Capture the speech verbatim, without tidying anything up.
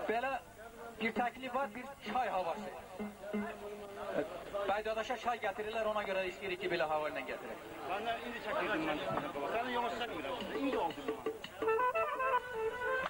Belə bir təklif var, bir çay havası. Bəydadaşa çay gətirirlər, ona görə istəyirik ki, belə hava ilə gətirək. Ben de indi çəkirdim mən. Sənin yola çəkmirəm. İndi oldu bu.